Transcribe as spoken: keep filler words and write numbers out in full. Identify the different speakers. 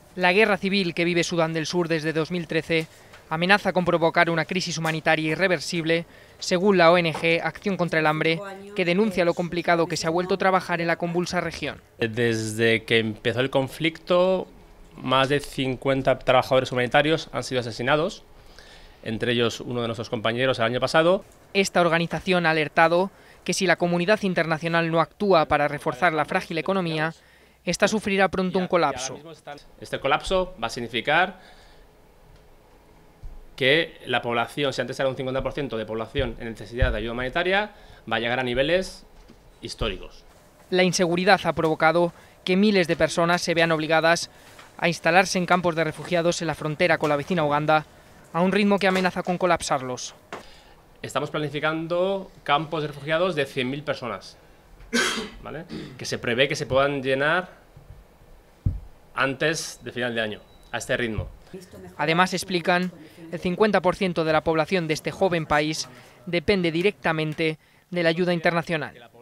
Speaker 1: La guerra civil que vive Sudán del Sur desde dos mil trece amenaza con provocar una crisis humanitaria irreversible, según la O N G Acción contra el Hambre, que denuncia lo complicado que se ha vuelto trabajar en la convulsa región.
Speaker 2: Desde que empezó el conflicto, más de cincuenta trabajadores humanitarios han sido asesinados, entre ellos uno de nuestros compañeros el año pasado.
Speaker 1: Esta organización ha alertado que si la comunidad internacional no actúa para reforzar la frágil economía, esta sufrirá pronto un colapso.
Speaker 2: Este colapso va a significar que la población, si antes era un cincuenta por ciento de población en necesidad de ayuda humanitaria, va a llegar a niveles históricos.
Speaker 1: La inseguridad ha provocado que miles de personas se vean obligadas a instalarse en campos de refugiados en la frontera con la vecina Uganda, a un ritmo que amenaza con colapsarlos.
Speaker 2: Estamos planificando campos de refugiados de cien mil personas, ¿vale?, que se prevé que se puedan llenar antes de final de año, a este ritmo.
Speaker 1: Además, explican, el cincuenta por ciento de la población de este joven país depende directamente de la ayuda internacional.